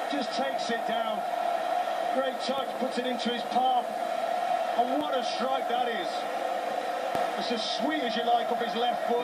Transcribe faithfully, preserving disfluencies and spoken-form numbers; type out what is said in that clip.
just takes it down. Great touch, puts it into his palm. And what a strike that is. It's as sweet as you like off his left foot.